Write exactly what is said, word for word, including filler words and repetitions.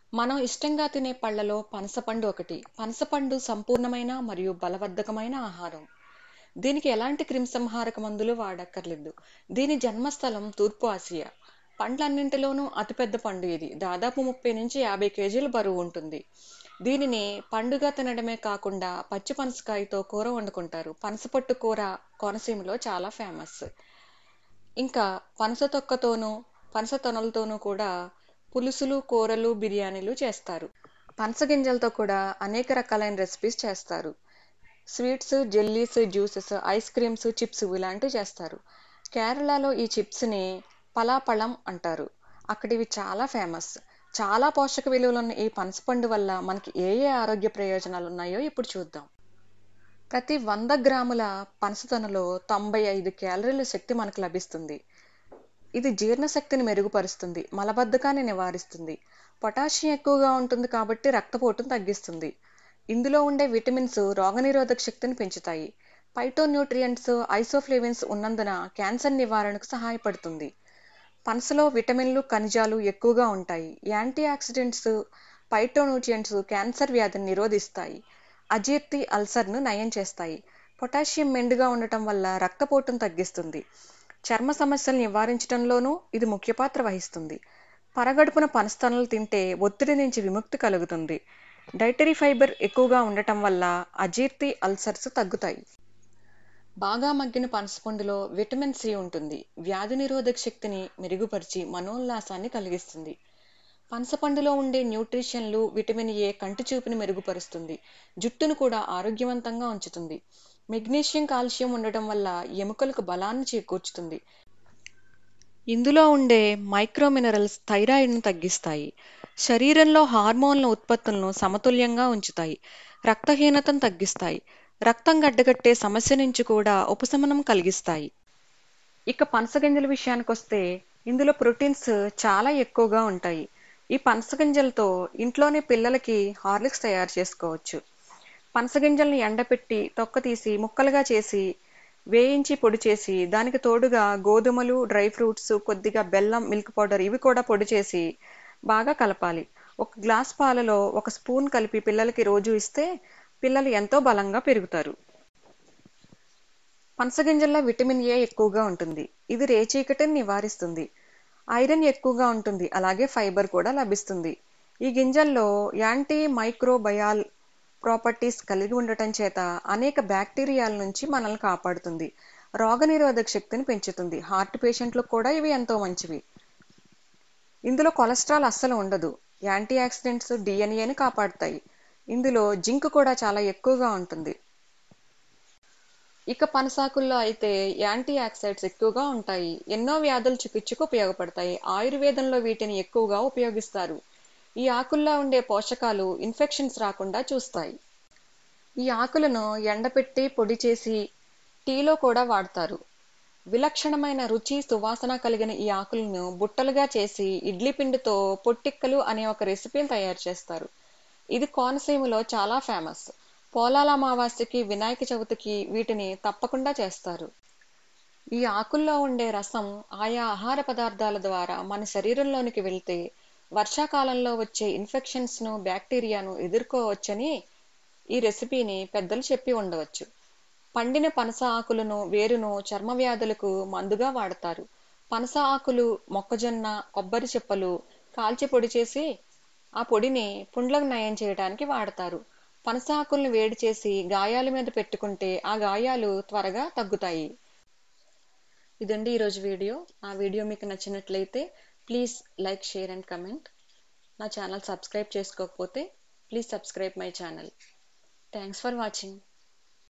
మనం ఇష్టంగా తినే పళ్ళలో పనసపండు ఒకటి. పనసపండు సంపూర్ణమైన మరియు బలవర్ధకమైన ఆహారం. దీనికి ఎలాంటి క్రిమిసంహారక మందులు వాడక్కర్లేదు. దీని జన్మస్థలం తూర్పు ఆసియా. పండ్లన్నింటిలోనూ అతిపెద్ద పండు ఇది. దాదాపు ముప్పై నుంచి యాభై కేజీల బరువు ఉంటుంది. దీనిని పండుగా తినడమే కాకుండా పచ్చి పనసకాయతో కూర వండుకుంటారు. పనసపొట్టు కూర కోనసీమలో చాలా ఫేమస్. ఇంకా పనస తొక్కతోనూ పనస తొనలతోనూ కూడా పులుసులు, కూరలు, బిర్యానీలు చేస్తారు. పనస గింజలతో కూడా అనేక రకాలైన రెసిపీస్ చేస్తారు. Sweets, jellies, juices, ice creams, chips ఇలాంటివి చేస్తారు. కేరళలో ఈ చిప్స్ని పలాపళం అంటారు. అక్కడ ఇవి చాలా ఫేమస్. చాలా పోషక విలువలు ఉన్న ఈ పనసపండు వల్ల మనకి ఏ ఏ ఆరోగ్య ప్రయోజనాలు ఉన్నాయో ఇప్పుడు చూద్దాం. ప్రతి వంద గ్రాముల పనసతొనలో తొంభై ఐదు క్యాలరీల శక్తి మనకు లభిస్తుంది. ఇది జీర్ణశక్తిని మెరుగుపరుస్తుంది, మలబద్ధకాన్ని నివారిస్తుంది, పొటాషియం ఎక్కువగా ఉంటుంది కాబట్టి రక్తపోటును తగ్గిస్తుంది. ఇందులో ఉండే విటమిన్స్ రోగనిరోధక శక్తిని పెంచుతాయి. ఫైటోన్యూట్రియంట్స్, ఐసోఫ్లేవిన్స్ ఉన్నందున క్యాన్సర్ నివారణకు సహాయపడుతుంది. పనసలో విటమిన్లు, ఖనిజాలు ఎక్కువగా ఉంటాయి. యాంటీ ఆక్సిడెంట్స్, ఫైటోన్యూట్రియంట్స్ క్యాన్సర్ వ్యాధిని నిరోధిస్తాయి. అజీర్తి, అల్సర్ను నయం చేస్తాయి. పొటాషియం మెండుగా ఉండటం వల్ల రక్తపోటును తగ్గిస్తుంది. చర్మ సమస్యలు నివారించడంలోనూ ఇది ముఖ్య పాత్ర వహిస్తుంది. పరగడుపున పనసతొనలు తింటే ఒత్తిడి నుంచి విముక్తి కలుగుతుంది. డైటరీ ఫైబర్ ఎక్కువగా ఉండటం వల్ల అజీర్తి, అల్సర్స్ తగ్గుతాయి. బాగా మగ్గిన పనసపండులో విటమిన్ సి ఉంటుంది. వ్యాధి నిరోధక శక్తిని మెరుగుపరిచి మనోల్లాసాన్ని కలిగిస్తుంది. పనసపండులో ఉండే న్యూట్రిషన్లు, విటమిన్ ఏ కంటి చూపుని మెరుగుపరుస్తుంది. జుట్టును కూడా ఆరోగ్యవంతంగా ఉంచుతుంది. మెగ్నీషియం, కాల్షియం ఉండటం వల్ల ఎముకలకు బలాన్ని చేకూర్చుతుంది. ఇందులో ఉండే మైక్రో మినరల్స్ థైరాయిడ్ను తగ్గిస్తాయి. శరీరంలో హార్మోన్ల ఉత్పత్తులను సమతుల్యంగా ఉంచుతాయి. రక్తహీనతను తగ్గిస్తాయి. రక్తం గడ్డగట్టే సమస్య నుంచి కూడా ఉపశమనం కలిగిస్తాయి. ఇక పనసగింజల విషయానికి వస్తే ఇందులో ప్రోటీన్స్ చాలా ఎక్కువగా ఉంటాయి. ఈ పనసగింజలతో ఇంట్లోనే పిల్లలకి హార్లిక్స్ తయారు చేసుకోవచ్చు. పనసగింజల్ని ఎండపెట్టి తొక్క తీసి ముక్కలుగా చేసి వేయించి పొడి చేసి దానికి తోడుగా గోధుమలు, డ్రై ఫ్రూట్స్, కొద్దిగా బెల్లం, మిల్క్ పౌడర్ ఇవి కూడా పొడి చేసి బాగా కలపాలి. ఒక గ్లాస్ పాలలో ఒక స్పూన్ కలిపి పిల్లలకి రోజు ఇస్తే పిల్లలు ఎంతో బలంగా పెరుగుతారు. పనసగింజల్లో విటమిన్ ఏ ఎక్కువగా ఉంటుంది. ఇది రేచీకటిని నివారిస్తుంది. ఐరన్ ఎక్కువగా ఉంటుంది. అలాగే ఫైబర్ కూడా లభిస్తుంది. ఈ గింజల్లో యాంటీ మైక్రోబయాల్ ప్రాపర్టీస్ కలిగి ఉండటం చేత అనేక బ్యాక్టీరియాల నుంచి మనల్ని కాపాడుతుంది. రోగనిరోధక శక్తిని పెంచుతుంది. హార్ట్ పేషెంట్లకు కూడా ఇవి ఎంతో మంచివి. ఇందులో కొలెస్ట్రాల్ అస్సలు ఉండదు. యాంటీ ఆక్సిడెంట్స్ డిఎన్ఏని కాపాడుతాయి. ఇందులో జింక్ కూడా చాలా ఎక్కువగా ఉంటుంది. ఇక పనసాకుల్లో అయితే యాంటీ ఆక్సిడెంట్స్ ఎక్కువగా ఉంటాయి. ఎన్నో వ్యాధుల చికిత్సకు ఉపయోగపడతాయి. ఆయుర్వేదంలో వీటిని ఎక్కువగా ఉపయోగిస్తారు. ఈ ఆకుల్లో ఉండే పోషకాలు ఇన్ఫెక్షన్స్ రాకుండా చూస్తాయి. ఈ ఆకులను ఎండపెట్టి పొడి చేసి టీలో కూడా వాడతారు. విలక్షణమైన రుచి, సువాసన కలిగిన ఈ ఆకులను బుట్టలుగా చేసి ఇడ్లీ పిండితో పొట్టిక్కలు అనే ఒక రెసిపీని తయారు చేస్తారు. ఇది కోనసీమలో చాలా ఫేమస్. పోలాల అమావాస్యకి, వినాయక చవితికి వీటిని తప్పకుండా చేస్తారు. ఈ ఆకుల్లో ఉండే రసం ఆయా ఆహార పదార్థాల ద్వారా మన శరీరంలోనికి వెళ్తే వర్షాకాలంలో వచ్చే ఇన్ఫెక్షన్స్ను, బ్యాక్టీరియాను ఎదుర్కోవచ్చని ఈ రెసిపీని పెద్దలు చెప్పి ఉండవచ్చు. పండిన పనస ఆకులను, వేరును చర్మ వ్యాధులకు మందుగా వాడతారు. పనస ఆకులు, మొక్కజొన్న, కొబ్బరి చిప్పలు కాల్చి పొడి చేసి ఆ పొడిని పుండ్లకు నయం చేయడానికి వాడతారు. పనస ఆకులను వేడి చేసి గాయాల మీద పెట్టుకుంటే ఆ గాయాలు త్వరగా తగ్గుతాయి. ఇదండి ఈరోజు వీడియో. ఆ వీడియో మీకు నచ్చినట్లయితే please like, share and comment. నా ఛానల్ సబ్స్క్రైబ్ చేసుకోకపోతే please subscribe my channel. Thanks for watching.